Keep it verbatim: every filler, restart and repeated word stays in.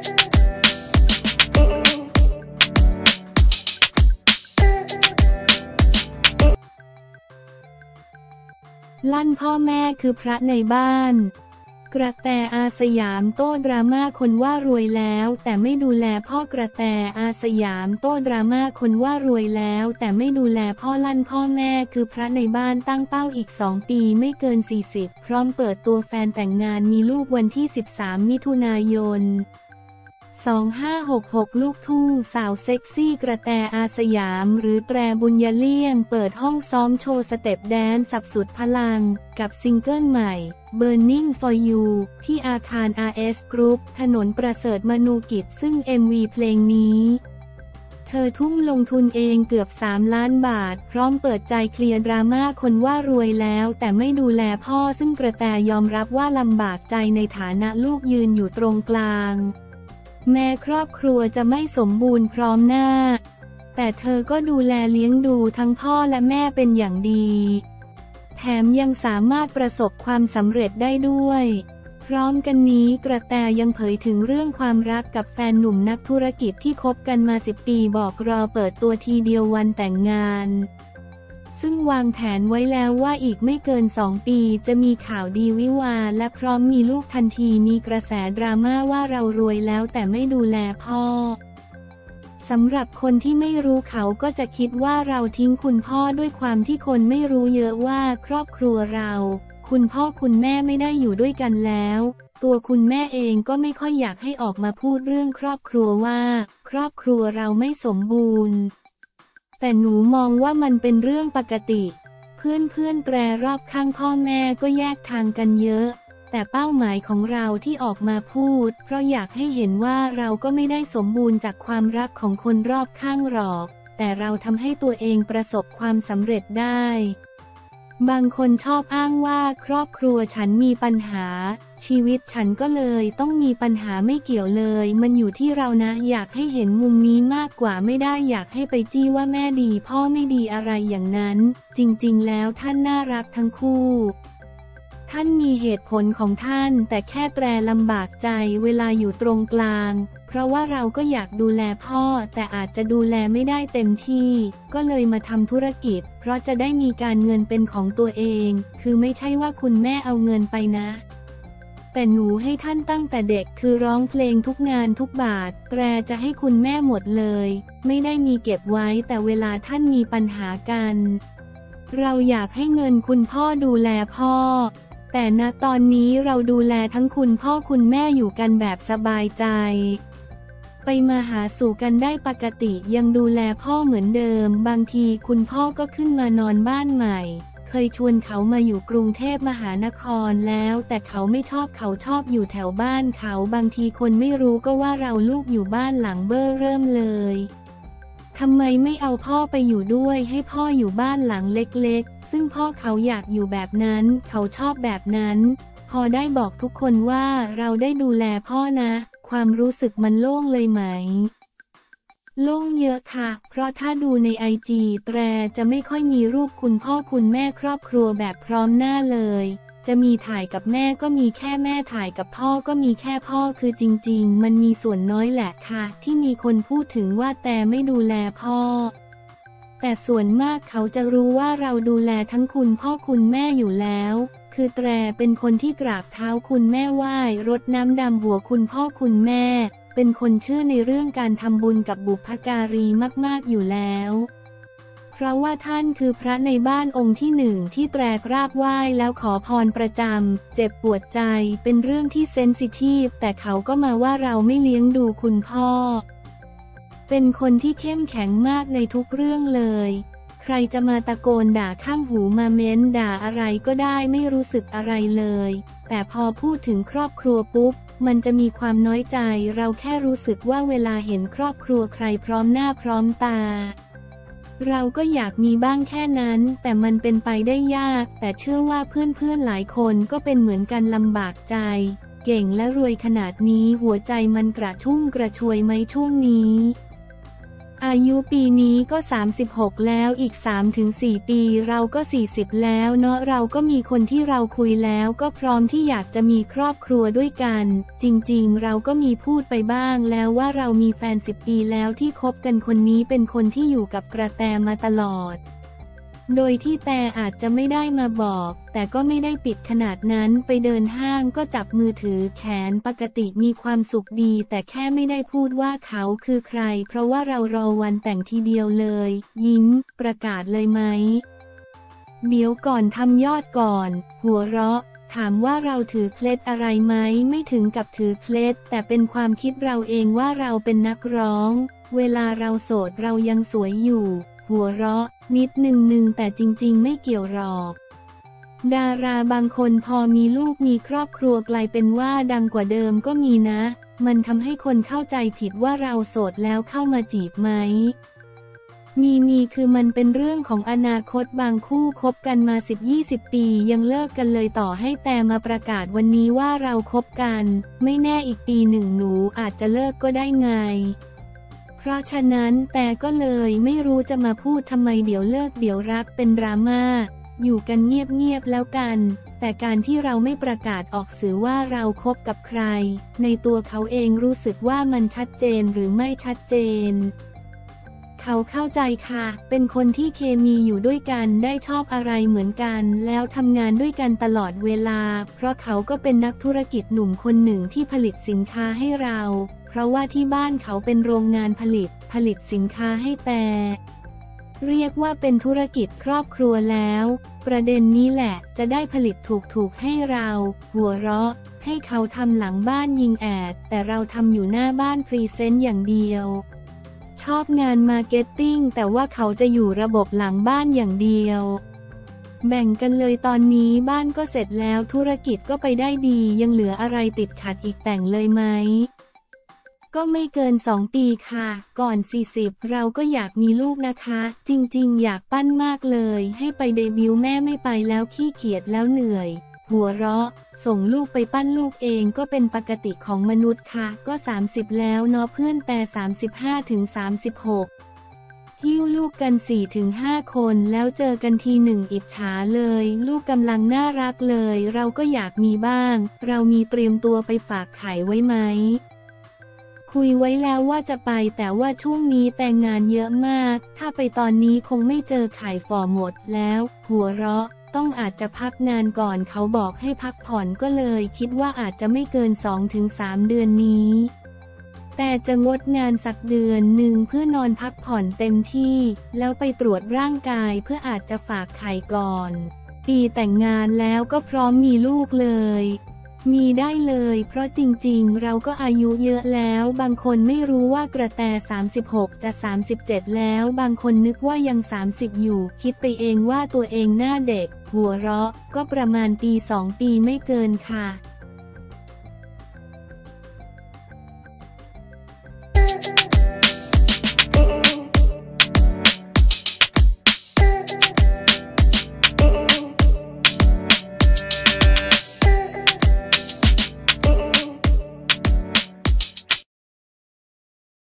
ลั่นพ่อแม่คือพระในบ้านกระแตอาสยามโต้ดราม่าคนว่ารวยแล้วแต่ไม่ดูแลพ่อกระแตอาสยามโต้ดราม่าคนว่ารวยแล้วแต่ไม่ดูแลพ่อลั่นพ่อแม่คือพระในบ้านตั้งเป้าอีกสองปีไม่เกินสี่สิบพร้อมเปิดตัวแฟนแต่งงานมีลูกวันที่สิบสามมิถุนายนสองห้าหกหกลูกทุ่งสาวเซ็กซี่กระแตอาสยามหรือแตรบุญยเลี่ยงเปิดห้องซ้อมโชว์สเต็ปแดนซ์สับสุดพลังกับซิงเกิลใหม่ Burning for You ที่อาคาร อาร์ เอส Group ถนนประเสริฐมนูกิจซึ่ง เอ็ม วี เพลงนี้เธอทุ่มลงทุนเองเกือบสามล้านบาทพร้อมเปิดใจเคลียร์ดราม่าคนว่ารวยแล้วแต่ไม่ดูแลพ่อซึ่งกระแตยอมรับว่าลำบากใจในฐานะลูกยืนอยู่ตรงกลางแม้ครอบครัวจะไม่สมบูรณ์พร้อมหน้าแต่เธอก็ดูแลเลี้ยงดูทั้งพ่อและแม่เป็นอย่างดีแถมยังสามารถประสบความสำเร็จได้ด้วยพร้อมกันนี้กระแตยังเผยถึงเรื่องความรักกับแฟนหนุ่มนักธุรกิจที่คบกันมาสิบปีบอกรอเปิดตัวทีเดียววันแต่งงานซึ่งวางแผนไว้แล้วว่าอีกไม่เกินสองปีจะมีข่าวดีวิวาห์และพร้อมมีลูกทันทีมีกระแสดราม่าว่าเรารวยแล้วแต่ไม่ดูแลพ่อสำหรับคนที่ไม่รู้เขาก็จะคิดว่าเราทิ้งคุณพ่อด้วยความที่คนไม่รู้เยอะว่าครอบครัวเราคุณพ่อคุณแม่ไม่ได้อยู่ด้วยกันแล้วตัวคุณแม่เองก็ไม่ค่อยอยากให้ออกมาพูดเรื่องครอบครัวว่าครอบครัวเราไม่สมบูรณ์แต่หนูมองว่ามันเป็นเรื่องปกติเพื่อนเพื่อนแตรรอบข้างพ่อแม่ก็แยกทางกันเยอะแต่เป้าหมายของเราที่ออกมาพูดเพราะอยากให้เห็นว่าเราก็ไม่ได้สมบูรณ์จากความรักของคนรอบข้างหรอกแต่เราทำให้ตัวเองประสบความสำเร็จได้บางคนชอบอ้างว่าครอบครัวฉันมีปัญหาชีวิตฉันก็เลยต้องมีปัญหาไม่เกี่ยวเลยมันอยู่ที่เรานะอยากให้เห็นมุมนี้มากกว่าไม่ได้อยากให้ไปจี้ว่าแม่ดีพ่อไม่ดีอะไรอย่างนั้นจริงๆแล้วท่านน่ารักทั้งคู่ท่านมีเหตุผลของท่านแต่แค่แตรลำบากใจเวลาอยู่ตรงกลางเพราะว่าเราก็อยากดูแลพ่อแต่อาจจะดูแลไม่ได้เต็มที่ก็เลยมาทำธุรกิจเพราะจะได้มีการเงินเป็นของตัวเองคือไม่ใช่ว่าคุณแม่เอาเงินไปนะแต่หนูให้ท่านตั้งแต่เด็กคือร้องเพลงทุกงานทุกบาทแตรจะให้คุณแม่หมดเลยไม่ได้มีเก็บไว้แต่เวลาท่านมีปัญหากันเราอยากให้เงินคุณพ่อดูแลพ่อแต่ณตอนนี้เราดูแลทั้งคุณพ่อคุณแม่อยู่กันแบบสบายใจไปมาหาสู่กันได้ปกติยังดูแลพ่อเหมือนเดิมบางทีคุณพ่อก็ขึ้นมานอนบ้านใหม่เคยชวนเขามาอยู่กรุงเทพมหานครแล้วแต่เขาไม่ชอบเขาชอบอยู่แถวบ้านเขาบางทีคนไม่รู้ก็ว่าเราลูกอยู่บ้านหลังเบ้อเริ่มเลยทำไมไม่เอาพ่อไปอยู่ด้วยให้พ่ออยู่บ้านหลังเล็กๆซึ่งพ่อเขาอยากอยู่แบบนั้นเขาชอบแบบนั้นพอได้บอกทุกคนว่าเราได้ดูแลพ่อนะความรู้สึกมันโล่งเลยไหมโล่งเยอะค่ะเพราะถ้าดูในไอจีแตรจะไม่ค่อยมีรูปคุณพ่อคุณแม่ครอบครัวแบบพร้อมหน้าเลยจะมีถ่ายกับแม่ก็มีแค่แม่ถ่ายกับพ่อก็มีแค่พ่อคือจริงๆมันมีส่วนน้อยแหละค่ะที่มีคนพูดถึงว่าแต่ไม่ดูแลพ่อแต่ส่วนมากเขาจะรู้ว่าเราดูแลทั้งคุณพ่อคุณแม่อยู่แล้วคือแตรเป็นคนที่กราบเท้าคุณแม่ไหว้รดน้ำดำหัวคุณพ่อคุณแม่เป็นคนเชื่อในเรื่องการทำบุญกับบุพการีมากๆอยู่แล้วเพราะว่าท่านคือพระในบ้านองค์ที่หนึ่งที่แตรกราบไหว้แล้วขอพรประจำเจ็บปวดใจเป็นเรื่องที่เซนซิทีฟแต่เขาก็มาว่าเราไม่เลี้ยงดูคุณพ่อเป็นคนที่เข้มแข็งมากในทุกเรื่องเลยใครจะมาตะโกนด่าข้างหูมาเม้นด่าอะไรก็ได้ไม่รู้สึกอะไรเลยแต่พอพูดถึงครอบครัวปุ๊บมันจะมีความน้อยใจเราแค่รู้สึกว่าเวลาเห็นครอบครัวใครพร้อมหน้าพร้อมตาเราก็อยากมีบ้างแค่นั้นแต่มันเป็นไปได้ยากแต่เชื่อว่าเพื่อนๆหลายคนก็เป็นเหมือนกันลำบากใจเก่งและรวยขนาดนี้หัวใจมันกระชุ่มกระชวยไหมช่วงนี้อายุปีนี้ก็สามสิบหกแล้วอีก สามถึงสี่ ปีเราก็สี่สิบแล้วเนาะเราก็มีคนที่เราคุยแล้วก็พร้อมที่อยากจะมีครอบครัวด้วยกันจริงๆเราก็มีพูดไปบ้างแล้วว่าเรามีแฟนสิบปีแล้วที่คบกันคนนี้เป็นคนที่อยู่กับกระแตมาตลอดโดยที่แต่อาจจะไม่ได้มาบอกแต่ก็ไม่ได้ปิดขนาดนั้นไปเดินห้างก็จับมือถือแขนปกติมีความสุขดีแต่แค่ไม่ได้พูดว่าเขาคือใครเพราะว่าเรารอวันแต่งทีเดียวเลยยิ้มประกาศเลยไหมเดี๋ยวก่อนทำยอดก่อนหัวเราะถามว่าเราถือเคล็ดอะไรไหมไม่ถึงกับถือเคล็ดแต่เป็นความคิดเราเองว่าเราเป็นนักร้องเวลาเราโสดเรายังสวยอยู่หัวเราะนิดนึงนึงแต่จริงๆไม่เกี่ยวหรอกดาราบางคนพอมีลูกมีครอบครัวกลายเป็นว่าดังกว่าเดิมก็มีนะมันทำให้คนเข้าใจผิดว่าเราโสดแล้วเข้ามาจีบไหมมีมีคือมันเป็นเรื่องของอนาคตบางคู่คบกันมา สิบถึงยี่สิบ ปียังเลิกกันเลยต่อให้แต่มาประกาศวันนี้ว่าเราคบกันไม่แน่อีกปีหนึ่งหนูอาจจะเลิกก็ได้ไงเพราะฉะนั้นแต่ก็เลยไม่รู้จะมาพูดทำไมเดี๋ยวเลิกเดี๋ยวรักเป็นดราม่าอยู่กันเงียบๆแล้วกันแต่การที่เราไม่ประกาศออกสื่อว่าเราคบกับใครในตัวเขาเองรู้สึกว่ามันชัดเจนหรือไม่ชัดเจนเขาเข้าใจค่ะเป็นคนที่เคมีอยู่ด้วยกันได้ชอบอะไรเหมือนกันแล้วทำงานด้วยกันตลอดเวลาเพราะเขาก็เป็นนักธุรกิจหนุ่มคนหนึ่งที่ผลิตสินค้าให้เราเพราะว่าที่บ้านเขาเป็นโรงงานผลิตผลิตสินค้าให้แต่เรียกว่าเป็นธุรกิจครอบครัวแล้วประเด็นนี้แหละจะได้ผลิตถูกๆให้เราหัวเราะให้เขาทำหลังบ้านยิงแอดแต่เราทำอยู่หน้าบ้านพรีเซนต์อย่างเดียวชอบงานมาร์เก็ตติ้งแต่ว่าเขาจะอยู่ระบบหลังบ้านอย่างเดียวแบ่งกันเลยตอนนี้บ้านก็เสร็จแล้วธุรกิจก็ไปได้ดียังเหลืออะไรติดขัดอีกแต่งเลยไหมก็ไม่เกินสองปีค่ะก่อนสี่สิบเราก็อยากมีลูกนะคะจริงๆอยากปั้นมากเลยให้ไปเดบิวต์แม่ไม่ไปแล้วขี้เกียจแล้วเหนื่อยหัวเราะส่งลูกไปปั้นลูกเองก็เป็นปกติของมนุษย์ค่ะก็สามสิบแล้วเนาะเพื่อนแต่สามสิบห้าถึงสามสิบหกหิ้วลูกกัน สี่ถึงห้า คนแล้วเจอกันทีหนึ่งอิจฉาเลยลูกกำลังน่ารักเลยเราก็อยากมีบ้างเรามีเตรียมตัวไปฝากไข่ไว้ไหมคุยไว้แล้วว่าจะไปแต่ว่าช่วงนี้แต่งงานเยอะมากถ้าไปตอนนี้คงไม่เจอไข่ฝ่อหมดแล้วหัวเราะต้องอาจจะพักงานก่อนเขาบอกให้พักผ่อนก็เลยคิดว่าอาจจะไม่เกิน สองถึงสาม เดือนนี้แต่จะงดงานสักเดือนหนึ่งเพื่อนอนพักผ่อนเต็มที่แล้วไปตรวจร่างกายเพื่ออาจจะฝากไข่ก่อนปีแต่งงานแล้วก็พร้อมมีลูกเลยมีได้เลยเพราะจริงๆเราก็อายุเยอะแล้วบางคนไม่รู้ว่ากระแตสามสิบหกจะสามสิบเจ็ดแล้วบางคนนึกว่ายังสามสิบอยู่คิดไปเองว่าตัวเองหน้าเด็กหัวเราะก็ประมาณปีสองปีไม่เกินค่ะ